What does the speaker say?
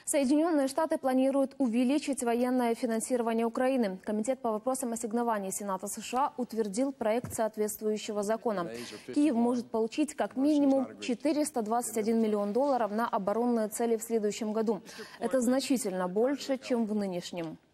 Соединенные Штаты планируют увеличить военное финансирование Украины. Комитет по вопросам ассигнований Сената США утвердил проект соответствующего закона. Киев может получить как минимум $421 миллион на оборонные цели в следующем году. Это значительно больше, чем в нынешнем.